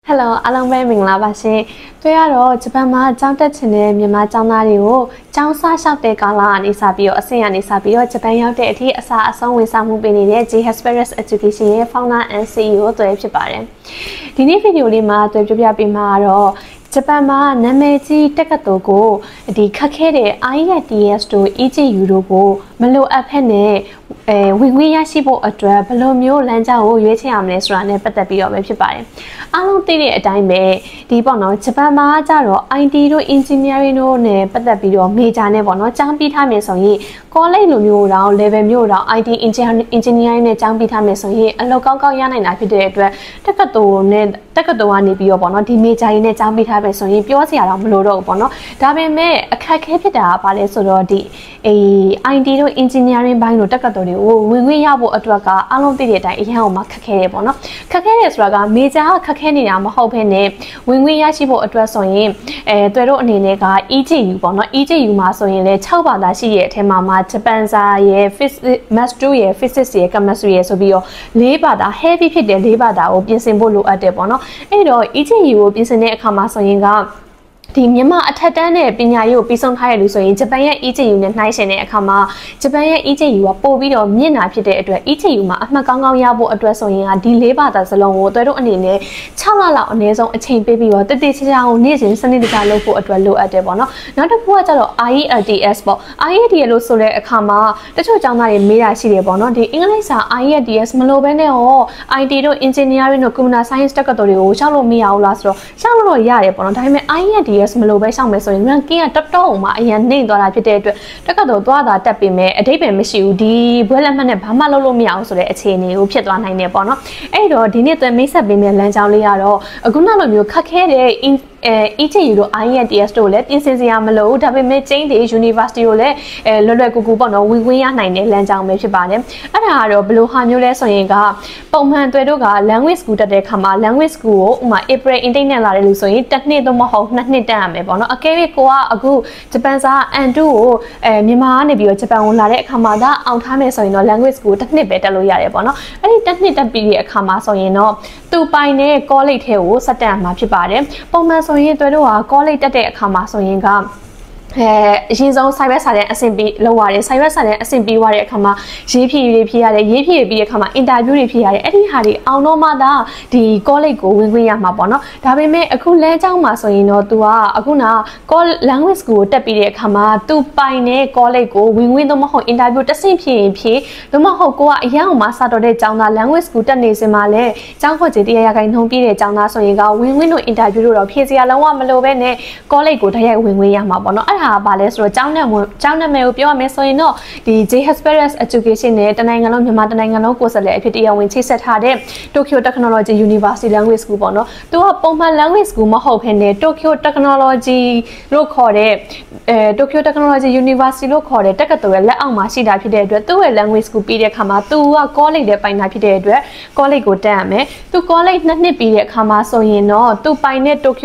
Hello အားလုံးပဲမင်္ဂလာပါရှင်တွေ့ရတော့ဂျပန်မှာကျောင်းတက်ချင်တဲ့မြန်မာကျောင်းသားတွေကိုကျောင်းစားလျှောက်တဲ့ကာလကနေစပြီးတော့အဆင့်ကနေစပြီးတော့ဂျပန်ရောက်တဲ့အထိအစားအဆုံးဝန်ဆောင်မှုပေးနေတဲ့ J Hesperus Education ရဲ့ Founder and CEO တွေဖြစ်ပါတယ်ဒီနေ့ဗီဒီယိုလေးမှာတွေ့ပြပေးမှာတော့ဂျပန်မှာနာမည်ကြီးတက္ကသိုလ်ကိုဒီခက်ခဲတဲ့ IELTS တို့ EJU တို့ကိုမလိုအပ်ဖက်နဲ့ဝင်ခွင့်ရရှိဖို့အတွက်ဘယ်လိုမျိုးလမ်းကြောင်းကိုရွေးချယ်ရမလဲဆိုတာနဲ့ပတ်သက်ပြီးတော့ပဲဖြစ်ပါတယ်။အားလုံးသိတဲ့အတိုင်းပဲဒီပေါ့နော်ဂျပန်မှာကျတော့ IT တို့ Engineering တို့နဲ့ပတ်သက်ပြီးတော့ Major နဲ့ပေါ့နော်ကျောင်းပြီးထားမယ်ဆိုရင် College လိုမျိုးတော့ Level မျိုးတော့ IT Engineering နဲ့ကျောင်းပြီးထားမယ်ဆိုရင်အလုပ်ကောင်းရနိုင်တာဖြစ်တဲ့အတွက်တက္ကသိုလ်ကနေပြီးတော့ပေါ့နော်ဒီ Major ရင်းနဲ့ကျောင်းပြီးထားမယ်ဆိုရင်ပြောစရာတော့မလိုတော့ဘူးပေါ့နော်။ဒါပေမဲ့အခက်အခဲဖြစ်တာကဘာလဲဆိုတော့ဒီIT တို့ Engineering ဘိုင်းတို့တက္ကသိုလ်တွေကိုဝင်ခွင့်ရဖို့အတွက်ကအားလုံးသိတဲ့အတိုင်းအရင်ကမှခက်ခဲတယ်ပေါ့နော်ခက်ခဲတယ်ဆိုတာက Major ကခက်ခဲနေတာမဟုတ်ဘဲနဲ့ဝင်ခွင့်ရရှိဖို့အတွက်ဆိုရင်တွေ့တို့အနေနဲ့က EJU ပေါ့နော် EJU မှာဆိုရင်လည်း6ဘာသာရှိရဲ့အထက်မှာဂျပန်စာရယ် Maths 2ရယ် Physics ရယ် Chemistry ရယ်ဆိုပြီးတော့4ဘာသာ heavy ဖြစ်တဲ့4ဘာသာကိုပြင်ဆင်ဖို့လိုအပ်တယ်ပေါ့နော်အဲ့တော့ EJU ကိုပြင်ဆင်တဲ့အခါမှာဆိုရင်ကဒီမြန်မာအထက်တန်းနဲ့ပညာရေးကိုပြီးဆုံးထားရလို့ဆိုရင်ဂျပန်ရဲ့ EJU နဲ့နှိုင်းယှဉ်တဲ့အခါမှာဂျပန်ရဲ့ EJU ကပို့ပြီးတော့မြင့်တာဖြစ်တဲ့အတွက် EJU မှာအမှတ်ကောင်းရဖို့အတွက်ဆိုရင်ဒီ၄ဘာသာစလုံးကိုတို့အနေနဲ့6လလောက်အနည်းဆုံးအချိန်ပေးပြီးတော့တည်တည်ချာချာကိုနေ့စဉ်စနစ်တကျလုပ်ဖို့အတွက်လိုအပ်တယ်ပေါ့နော်နောက်တစ်ခုကကျတော့ IELTS ပေါ့ IELTS လို့ဆိုတဲ့အခါမှာတချို့ကျောင်းသားတွေမေးတာရှိတယ်ပေါ့နော်ဒီအင်္ဂလိပ်စာ IELTS မလိုဘဲနဲ့ဟော IT တို့ Engineering တို့ Computer Science တက္ကသိုလ်တွေကိုရှောက်လို့မရဘူးလားဆိုတော့ရှောက်လို့ရတယ်ပေါ့နော်ဒါပေမဲ့ IELTS မလိုပဲရှောက်မယ်ဆိုရင် ranking ကတော်မှအရင်နှိမ့်သွားတာဖြစ်တဲ့အတွက်တက္ကသိုလ်သွားတာတက်ပြီးမယ်အဓိပ္ပာယ်မရှိဘူးဒီဘွဲလက်မှတ်နဲ့ဘာမှလုပ်လို့မရအောင်ဆိုတဲ့အခြေအနေကိုဖြစ်သွားနိုင်တယ်ပေါ့နော်အဲ့တော့ဒီနေ့သွဲမိတ်ဆက်ပေးမယ့်လမ်းကြောင်းလေးကတော့အခုနောက်လိုမျိုးခက်ခဲတဲ့EJU တို့ IELTS တို့လည်းပြင်ဆင်စရာမလိုဘူးဒါပေမဲ့ကျင်းတွေ University တို့လည်းလွယ်လွယ်ကူကူပေါ့နော်ဝင်ခွင့်ရနိုင်တဲ့လမ်းကြောင်းပဲဖြစ်ပါတယ်အဲ့ဒါကတော့ဘယ်လိုဟာမျိုးလဲဆိုရင်ကပုံမှန်တွေတို့က language school တက်တဲ့ခါမှာ language school ကိုဥပမာ April intake နဲ့လာတယ်လို့ဆိုရင်တစ်နှစ်သို့မဟုတ်နှစ်နှစ်တက်ရမယ်ပေါ့နော်အကယ်၍ကိုကအခုဂျပန်စာ N2 ကိုမြန်မာကနေပြီးတော့ဂျပန်ကိုလာတဲ့အခါမှာဒါအောင်ထားမယ်ဆိုရင်တော့ language school တစ်နှစ်ပဲတက်လို့ရတယ်ပေါ့နော်အဲ့ဒီတစ်နှစ်တက်ပြီးတဲ့အခါမှာဆိုရင်တော့သူပိုင်တဲ့ college ထဲကိုဆက်တက်ရမှာဖြစ်ပါတယ်ပုံမှန်ဆိုရင်တို့က college တက်တဲ့အခါမှာဆိုရင်ကအရင်ဆုံး cyber စာတန်းအဆင့်ပြီးလောက်ရတယ် cyber စာတန်းအဆင့်ပြီးသွားတဲ့အခါမှာရေးဖြည့်ရတယ်ရေးဖြည့်ပြီးတဲ့အခါမှာ interview တွေဖြည့်ရတယ်အဲ့ဒီဟာတွေအောင်တော့မှသာဒီ college ကိုဝင်ခွင့်ရမှာပေါ့နော်ဒါပေမဲ့အခုလမ်းကြောင်းမှာဆိုရင်တော့ तू ကအခုန language school ကိုတက်ပြီးတဲ့အခါမှာ तू ပိုင်တဲ့ college ကိုဝင်ခွင့်တော့မဟုတ် interview တစ်ဆင့်ဖြည့်ရင်ဖြည့်တော့မဟုတ်ကိုကအရင်အောင်မှစတော့တဲ့ကျောင်းသား language school တက်နေစင်မှာလဲကျောင်းခွင့်ကြေတရားခိုင်နှုံးပြည့်တဲ့ကျောင်းသားဆိုရင်ကဝင်ခွင့်တို့ interview တို့တော့ဖြည့်စရာလုံးဝမလိုပဲနဲ့ college ကိုတိုက်ရိုက်ဝင်ခွင့်ရမှာပေါ့နော်ဟာဘာလဲဆိုတော့ကျောင်းနာမည်ကိုပြောရမယ်ဆိုရင်တော့ဒီ J Hesperus Education နဲ့တနိုင်ငံလုံးမြန်မာတနိုင်ငံလုံးကိုယ်စားလှယ်အဖြစ်တရားဝင်ချိတ်ဆက်ထားတဲ့ Tokyo Technology University Language School ပေါ့နော်သူကပုံမှန် language school မဟုတ်ဘဲနဲ့ Tokyo Technology လို့ခေါ်တဲ့ Tokyo Technology University လို့ခေါ်တဲ့တက္ကသိုလ်ရဲ့လက်အောက်မှာရှိတာဖြစ်တဲ့အတွက်သူ့ရဲ့ language school ပြီးတဲ့အခါမှာသူက college နဲ့ပိုင်တာဖြစ်တဲ့အတွက် college ကိုတက်ရမယ်သူ college နှစ်နှစ်ပြီးတဲ့အခါမှာဆိုရင်တော့သူပိုင်တဲ့ Tokyo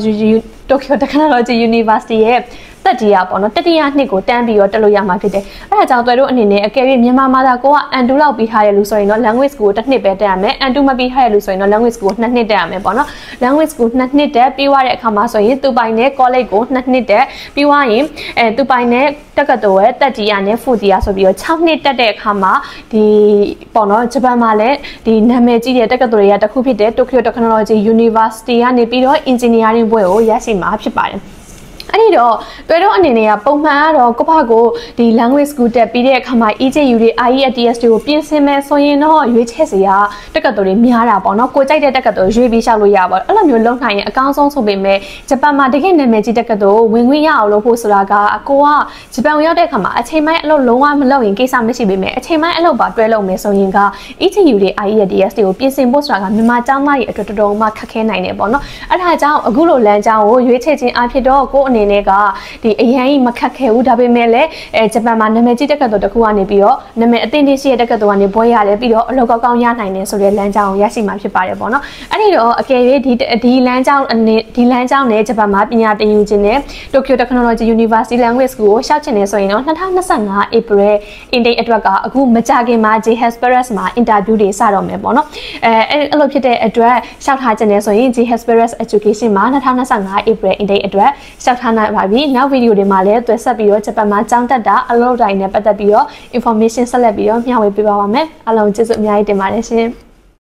Technology University ရဲ့တက်တီးရပေါ့နော်တတိယနှစ်ကိုတန်းပြီးတော့တက်လို့ရမှာဖြစ်တယ်အဲ့ဒါကြောင့်တို့အနေနဲ့အကယ်၍မြန်မာမှာသာကိုက N2 လောက်ပြီးထားရလို့ဆိုရင်တော့ language school ကိုတစ်နှစ်ပဲတက်ရမယ် N2 မပြီးထားရလို့ဆိုရင်တော့ language school ကို2နှစ်တက်ရမယ်ပေါ့နော် language school 2နှစ်တက်ပြီးသွားတဲ့အခါမှာဆိုရင်သူပိုင်တဲ့ college ကို2နှစ်တက်ပြီးသွားရင်သူပိုင်တဲ့တက္ကသိုလ်ရဲ့တက်တီးရနဲ့ fourth year ဆိုပြီးတော့6နှစ်တက်တဲ့အခါမှာဒီပေါ့နော်ဂျပန်မှာလည်းဒီနာမည်ကြီးတဲ့တက္ကသိုလ်တွေကတစ်ခုဖြစ်တဲ့ Tokyo Technology University ကနေပြီးတော့ engineering ဘွဲ့ကိုရရှိမှာဖြစ်ပါတယ်အဲ့ဒီတော့တို့အနေနဲ့ကပုံမှန်ကတော့ကိုယ့်ဘာကိုဒီ language school တက်ပြီးတဲ့အခါမှာ EJU တွေ IELTS တွေကိုပြင်ဆင်မယ်ဆိုရင်တော့ရွေးချယ်စရာတက္ကသိုလ်တွေများတာပေါ့နော်ကိုကြိုက်တဲ့တက္ကသိုလ်ရွေးပြီးရှောက်လို့ရပါဘူးအဲ့လိုမျိုးလုပ်နိုင်ရင်အကောင်းဆုံးဆိုပေမဲ့ဂျပန်မှာတကယ်နာမည်ကြီးတက္ကသိုလ်ဝင်ခွင့်ရအောင်လုပ်ဖို့ဆိုတာကအကိုကဂျပန်ကိုရောက်တဲ့အခါမှာအချိန်ပိုင်းအလုပ်လုံးဝမလုပ်ရင်ကိစ္စမရှိပေမဲ့အချိန်ပိုင်းအလုပ်ပါတွဲလုပ်မယ်ဆိုရင်က EJU တွေ IELTS တွေကိုပြင်ဆင်ဖို့ဆိုတာကမြန်မာကျောင်းသားတွေအတွက်တော်တော်မှခက်ခဲနိုင်တယ်ပေါ့နော်အဲ့ဒါကြောင့်အခုလိုလမ်းကြောင်းကိုရွေးချယ်ခြင်းအဖြစ်တော့ကိုအနေတွေကဒီအရင်ကြီးမခက်ခဲဘူးဒါပေမဲ့လည်းဂျပန်မှာနာမည်ကြီးတက္ကသိုလ်တစ်ခုကနေပြီးတော့နာမည်အသင့်တင့်ရှိတဲ့တက္ကသိုလ်ကနေဘွဲရတယ်ပြီးတော့အလုပ်ကောင်းရနိုင်တယ်ဆိုတဲ့လမ်းကြောင်းကိုရရှိမှာဖြစ်ပါတယ်ပေါ့နော်အဲ့ဒီတော့အကယ်၍ဒီလမ်းကြောင်းနဲ့ဂျပန်မှာပညာသင်ယူခြင်းနဲ့ Tokyo Technology University Language School ကိုရှောက်ချင်နေဆိုရင်တော့2025 April intake အတွက်ကအခုမကြခင်မှာ JHSPRS မှာ interview တွေစတော့မယ်ပေါ့နော်အဲ့လိုဖြစ်တဲ့အတွက်ရှောက်ထားခြင်းနဲ့ဆိုရင် JHSPRS Education မှာ2025 April intake အတွက်ရှောက်ထားနိုင်ပါပြီနောက်ဗီဒီယိုတွေမှာလည်းသွယ်ဆက်ပြီးတော့ဂျပန်မှာကျောင်းတက်တာအလုပ်တိုင်းနဲ့ပတ်သက်ပြီးတော့ information ဆက်လက်ပြီးတော့မျှဝေပေးပါပါမယ်အားလုံးကျေးဇူးအများကြီးတင်ပါတယ်ရှင်